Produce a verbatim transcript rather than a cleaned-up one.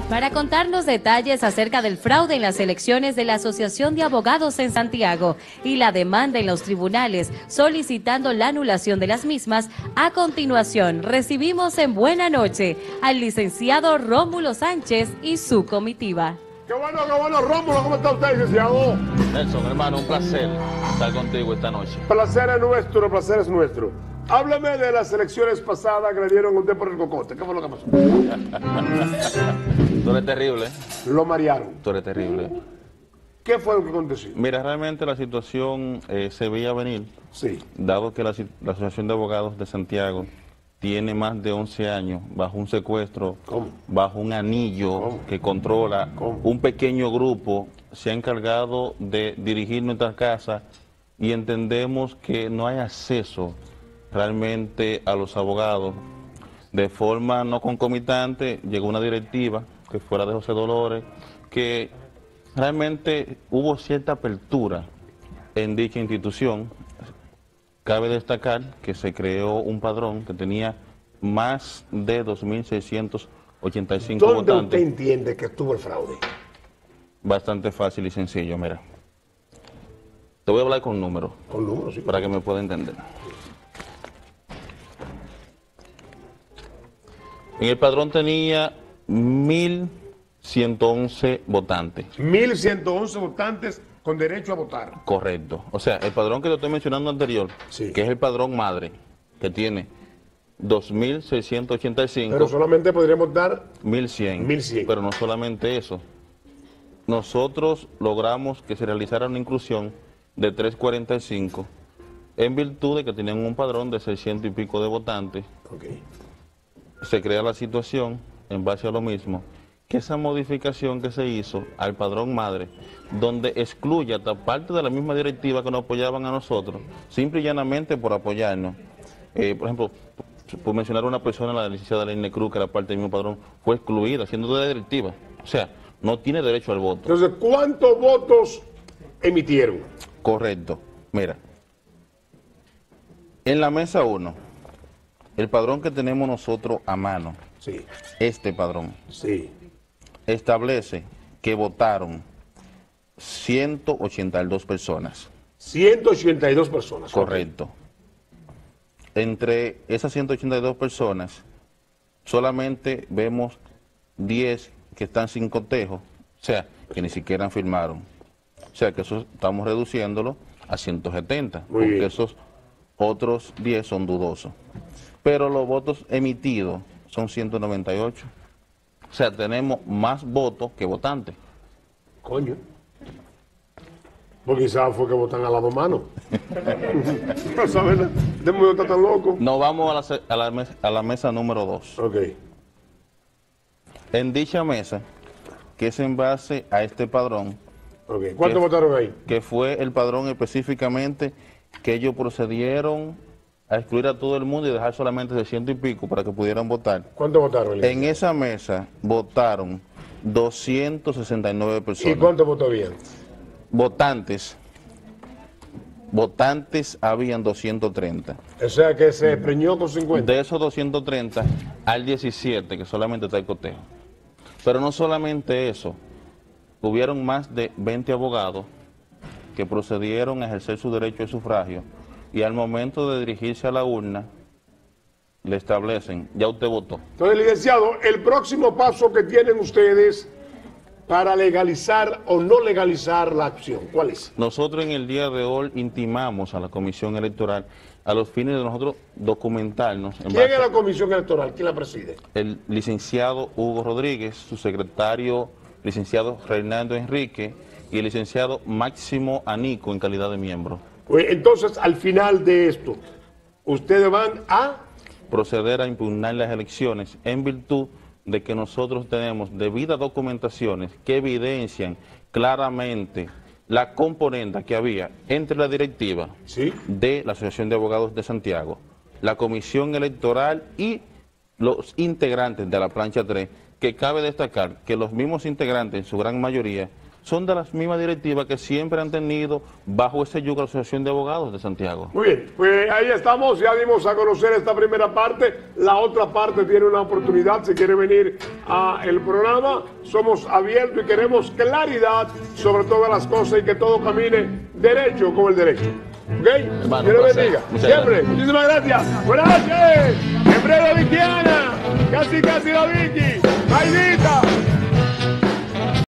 Para contarnos detalles acerca del fraude en las elecciones de la Asociación de Abogados en Santiago y la demanda en los tribunales solicitando la anulación de las mismas, a continuación recibimos en Buena Noche al licenciado Rómulo Sánchez y su comitiva. Qué bueno, qué bueno, Rómulo, ¿cómo está usted, licenciado? Nelson, hermano, un placer estar contigo esta noche. Placer es nuestro, placer es nuestro. Háblame de las elecciones pasadas que le dieron a usted por el cocote. ¿Qué fue lo que pasó? Tú eres terrible. Lo marearon. Tú eres terrible. ¿Qué fue lo que aconteció? Mira, realmente la situación eh, se veía venir. Sí. Dado que la, la Asociación de Abogados de Santiago tiene más de once años bajo un secuestro, ¿Cómo? bajo un anillo ¿Cómo? que controla ¿Cómo? un pequeño grupo, se ha encargado de dirigir nuestras casas y entendemos que no hay acceso realmente a los abogados. De forma no concomitante llegó una directiva que fuera de José Dolores, que realmente hubo cierta apertura en dicha institución. Cabe destacar que se creó un padrón que tenía más de dos mil seiscientos ochenta y cinco ¿Dónde votantes. usted entiende que estuvo el fraude? Bastante fácil y sencillo, mira. Te voy a hablar con números. Con números, sí. Para que me pueda entender. En el padrón tenía mil ciento once votantes. mil ciento once votantes con derecho a votar. Correcto. O sea, el padrón que te estoy mencionando anterior, Sí. que es el padrón madre, que tiene dos mil seiscientos ochenta y cinco, Pero solamente podríamos dar mil cien. mil cien. Pero no solamente eso. Nosotros logramos que se realizara una inclusión de trescientos cuarenta y cinco en virtud de que tenían un padrón de seiscientos y pico de votantes. Ok. Se crea la situación, en base a lo mismo, que esa modificación que se hizo al padrón madre, donde excluye hasta parte de la misma directiva que nos apoyaban a nosotros, simple y llanamente por apoyarnos. Eh, por ejemplo, por mencionar una persona, la licenciada Leine Cruz, que era parte del mismo padrón, fue excluida, siendo de la directiva. O sea, no tiene derecho al voto. Entonces, ¿cuántos votos emitieron? Correcto. Mira, en la mesa uno, el padrón que tenemos nosotros a mano, Sí. este padrón, Sí. establece que votaron ciento ochenta y dos personas. ciento ochenta y dos personas. Correcto. Entre esas ciento ochenta y dos personas, solamente vemos diez que están sin cotejo, o sea, que ni siquiera firmaron. O sea, que eso estamos reduciéndolo a ciento setenta, Muy porque bien. esos otros diez son dudosos. Pero los votos emitidos son ciento noventa y ocho. O sea, tenemos más votos que votantes. Coño. Pues quizás fue que votan a las dos manos. No sabes nada. Este mundo está tan loco. Nos vamos a la, se- a la mes- a la mesa número dos. Ok. En dicha mesa, que es en base a este padrón, Ok. ¿Cuántos ¿Qué? votaron ahí? que fue el padrón específicamente que ellos procedieron a excluir a todo el mundo y dejar solamente de ciento y pico para que pudieran votar. ¿Cuántos votaron? En esa mesa votaron doscientas sesenta y nueve ¿Y personas. cuántos votó bien? Votantes, votantes habían doscientos treinta. O sea que se preñó con cincuenta. De esos doscientos treinta, al diecisiete, que solamente está el cotejo. Pero no solamente eso, hubieron más de veinte abogados que procedieron a ejercer su derecho de sufragio y al momento de dirigirse a la urna, le establecen, ya usted votó. Entonces, licenciado, el próximo paso que tienen ustedes para legalizar o no legalizar la acción, ¿cuál es? Nosotros en el día de hoy intimamos a la Comisión Electoral a los fines de nosotros documentarnos. En ¿Quién base es la comisión electoral? ¿Quién la preside? el licenciado Hugo Rodríguez, su secretario, licenciado Reinaldo Enrique, y el licenciado Máximo Anico en calidad de miembro. Pues, entonces, al final de esto, ustedes van a... Proceder a impugnar las elecciones en virtud de que nosotros tenemos debidas documentaciones que evidencian claramente la componenda que había entre la directiva Sí. de la Asociación de Abogados de Santiago, la Comisión Electoral y los integrantes de la plancha tres, que cabe destacar que los mismos integrantes, en su gran mayoría, son de las mismas directivas que siempre han tenido bajo ese yugo la Asociación de Abogados de Santiago. Muy bien, pues ahí estamos, ya dimos a conocer esta primera parte, la otra parte tiene una oportunidad, si quiere venir al programa, somos abiertos y queremos claridad sobre todas las cosas y que todo camine derecho con el derecho. ¿Ok? Hermano, Dios le placer. bendiga. Muchas Siempre. gracias. Muchísimas gracias. Buenas noches. Empresa Vickiana. Casi, casi la Vicky. Maidita.